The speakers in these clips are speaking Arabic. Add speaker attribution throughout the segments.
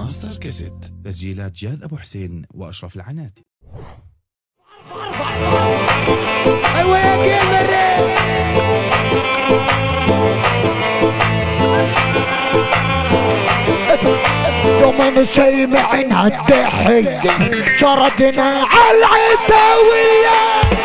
Speaker 1: ماستر كاسيت.
Speaker 2: تسجيلات جاد أبو حسين وأشرف العناتي.
Speaker 3: ايوه يا جيمر. يوم سمعنا التحية شردنا على العيساوية.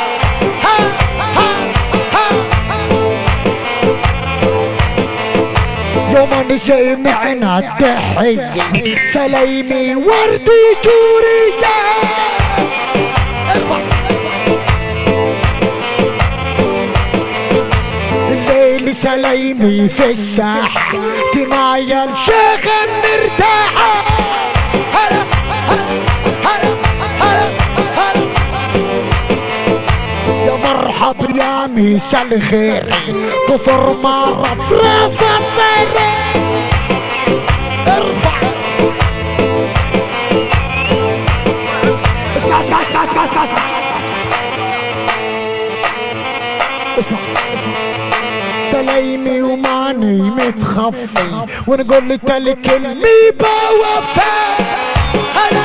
Speaker 3: يوم سمعنا التحية سليمي وردي جورية. الليل سليمي في الساحة دمايا الشيخ مرتاحة. هلا هلا هلا هلا يا مرحب يا ميس الخير كفر ما رفرف الطير. ارفع اسمع اسمع اسمع اسمع اسمع اسمع اسمع سليمي وماني متخفي ونقول لك الكلمة بوفى. هلا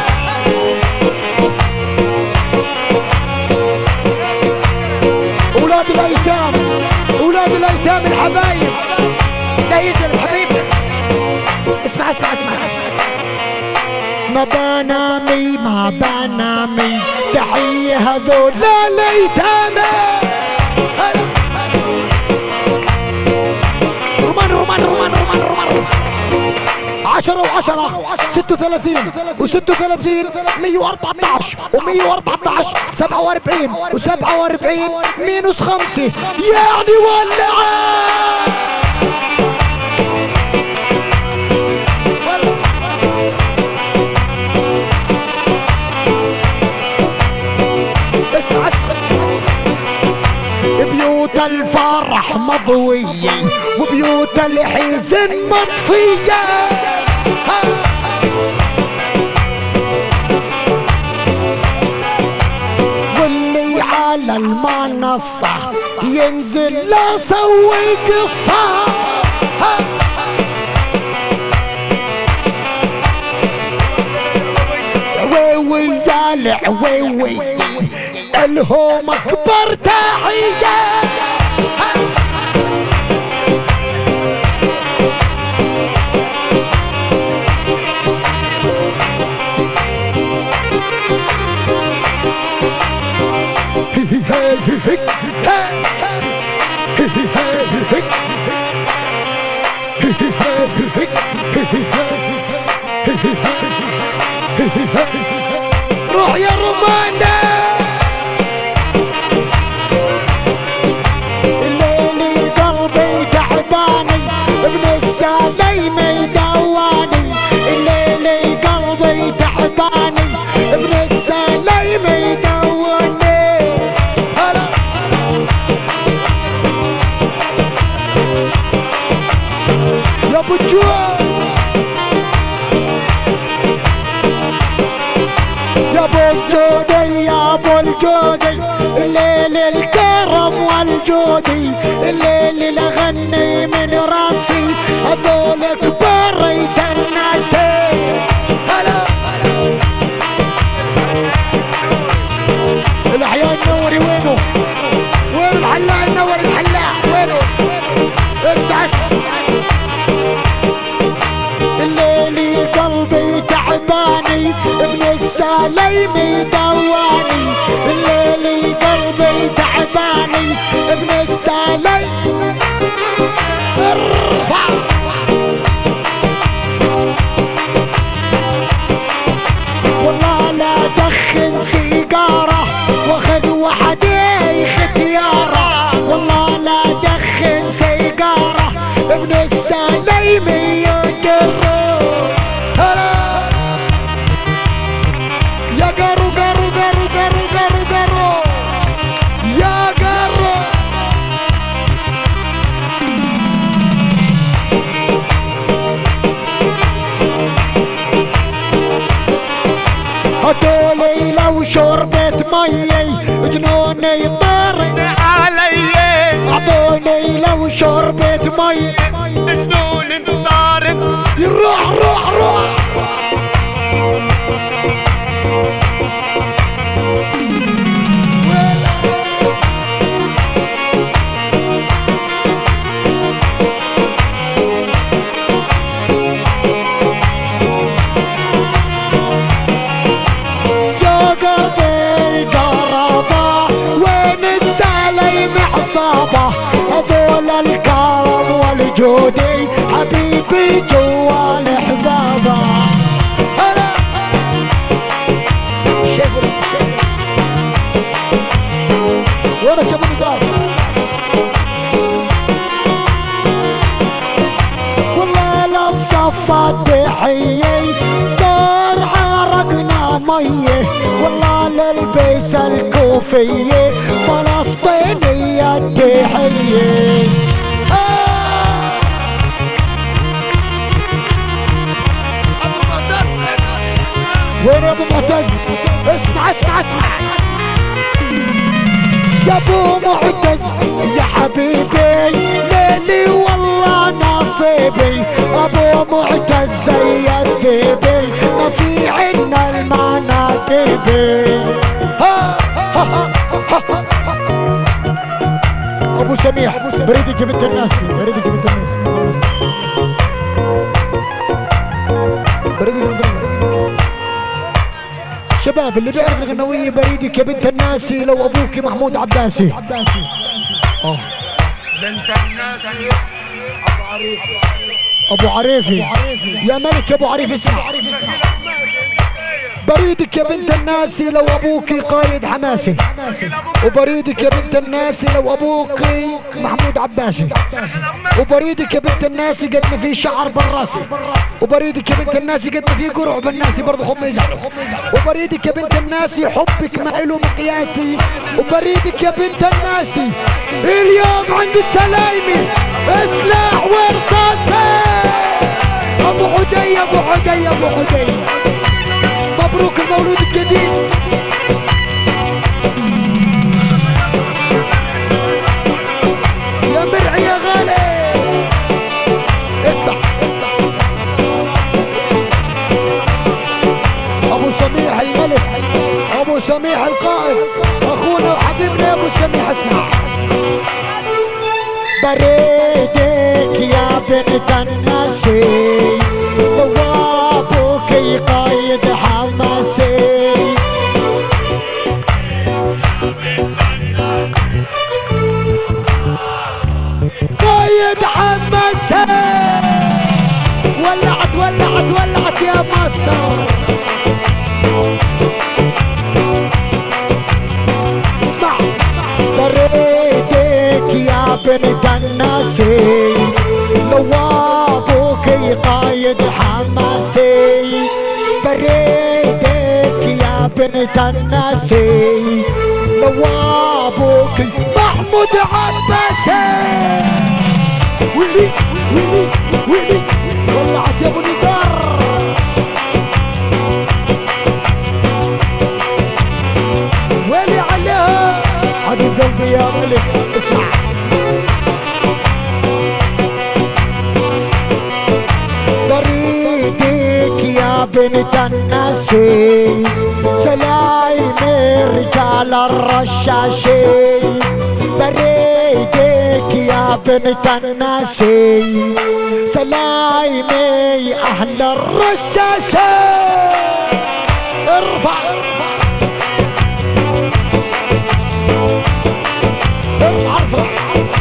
Speaker 3: اولاد الايتام اولاد الايتام الحبايب لا يزل حبيبي. اسمع اسمع اسمع ما بنامي ما بنامي تحية هذول الايتام. رومان 10 و10 36 و36 114 و114 47 و47 مينوس 5 يعني ولعان. اسمع بيوت الفرح مضوية وبيوت الحزن مطفية. واللي على المنصة ينزل لسوي قصة. عويوي يا العويوي الهم اكبر تحية. روح يا رومانا. الليلي قلبي تعباني ابن السليم يدواني. الليلي قلبي تعباني ابن السليم يدواني. هلا يا ابو الجود يا ابو الجودي يا ابو الجودي الليل الكرم والجودي. الليل اللي اغني من راسي هذول كبار يتناسي. هلا الاحياء النوري وينه؟ وين الحلاق النور الحلاق وينه؟ اسمع الليلي قلبي تعباني ابن السليم دواني. الليلي قلبي تعباني ابن السليم. ارفع والله لا دخن سيجارة واخذ وحدي ختيارة. والله لا دخن سيجارة ابن السليم يجرب. يا قرو قرو قرو قرو قرو قرو يا قرو. هاتولي لو شربت مي جنوني طارق علي. اعطوني لو شربت مي جنوني طارق. روح روح روح وجودي حبيبي جوا الحبابة. هلا شغل وانا كمان صار والله لو صفت بحيي صار عرقنا ميه والله للبس الكوفيه فلسطينيه تحيه. وين يا ابو معتز؟ اسمع اسمع اسمع يا ابو معتز يا حبيبي ليلي والله نصيبي ابو معتز زي الذيبي ما في عنا المناكبي. ابو سميح بريدك يا بنت الناس بريدك يا بنت الناس بريدك يا بنت الناس. شباب اللي بيعرف الغنوية بريدك يا بنت الناسي لو ابوك محمود عباسي.
Speaker 1: بنت الناسي
Speaker 3: ابو عريفي يا ملك يا ابو عريفي اسمع بريدك يا بنت الناسي لو ابوكي قايد حماسي وبريدك يا بنت الناسي لو ابوكي محمود عباسي وبريدك يا بنت الناسي قد ما في شعر بالراسي وبريدك يا بنت الناسي قد ما في قرع بالناسي برضه خم يزعلوا وبريدك يا بنت الناسي حبك ما له مقياسي وبريدك يا بنت الناسي اليوم عند السلايمي سلاح ورصاصي ابو حدي ابو حدي ابو حدي مبروك المولود الجديد. يا مرعي يا غالي اسمع اسمع ابو سميح الملك ابو سميح القائد اخونا وحبيبنا ابو سميح اسمع بريدك يا بنت الناسي وابوك قايد حماسي قايد حماسي ولعت ولعت ولعت يا ماستر. اسمع بريدك يا بنت الناسي لو ابوك قايد حماسي بريدك يا بنت الناسي لو ابوك محمود عباسي. ويلي ويلي ويلي ولعت يا ابو نزار. ويلي عليها حبيب قلبي يا ملك اسمع بريدك يا بنت الناسي سلايم رجال الرشاشي بريدك يا بنت الناسي سلايم اهل الرشاشي. ارفع ارفع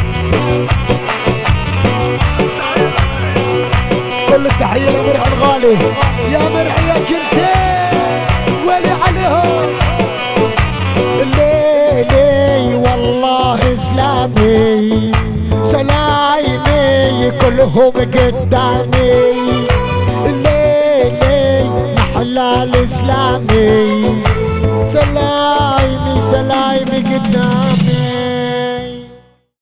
Speaker 3: كل التحية لمرعي الغالي يا مرعي يا جنتين ولي عليهم الليلي والله اسلامي سلايمي كلهم قدامي الليلي محلى الاسلامي سلايمي سلايمي قدامي.